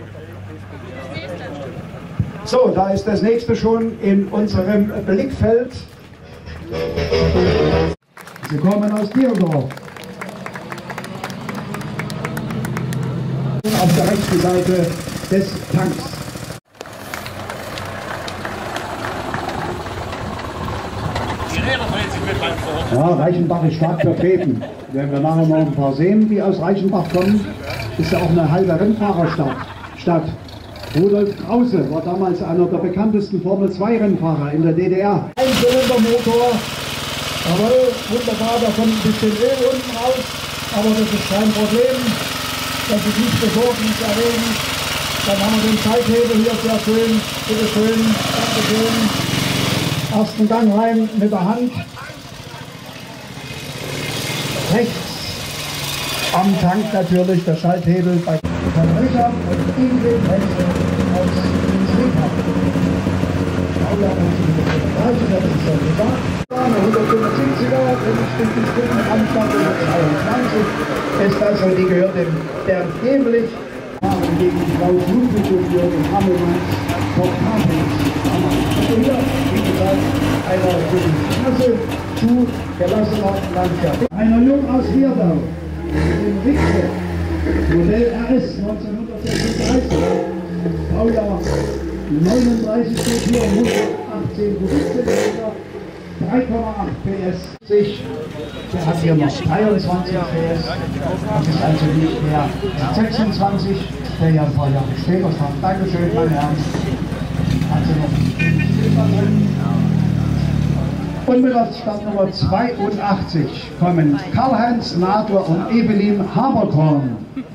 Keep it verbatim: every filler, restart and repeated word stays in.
So, da ist das nächste schon in unserem Blickfeld. Sie kommen aus Dierdorf. Auf der rechten Seite des Tanks. Ja, Reichenbach ist stark vertreten. Wenn wir nachher noch ein paar sehen, die aus Reichenbach kommen, ist ja auch eine halbe Rennfahrerstadt. Stadt. Rudolf Krause war damals einer der bekanntesten Formel zwei Rennfahrer in der D D R. Ein Zylindermotor, jawohl, wunderbar, da kommt ein bisschen Öl unten raus, aber das ist kein Problem, das ist nicht besorgniserregend. Dann haben wir den Zeithebel hier sehr schön, bitte schön, danke schön. Ersten Gang rein mit der Hand. Rechts am Tank natürlich der Schalthebel bei von Richard und Ingrid Wenzel aus Zwickau. hundertfünfundsiebziger, wenn ich den Stücken Anstand hundertzweiundzwanzig ist also, die gehört dem der nämlich gegen Klaus Ludwig und Jürgen Hammelmanns Portafels. Also hier, wie gesagt, einer guten Klasse zu gelassener Landwirtschaft. Einer Jung aus Wierdau, dem Richter, Modell R S neunzehnhundertsechsunddreißig, Baujahr neununddreißig steht hier, hundertachtzehn Kubikzentimeter, drei Komma acht P S. Der hat hier noch dreiundzwanzig P S, das ist also nicht mehr sechsundzwanzig, der ja ein paar Jahre später stand. Dankeschön, meine Herren. Also noch drin. Und mit der Startnummer zweiundachtzig kommen Karl-Heinz Nadler und Evelyn Haberkorn.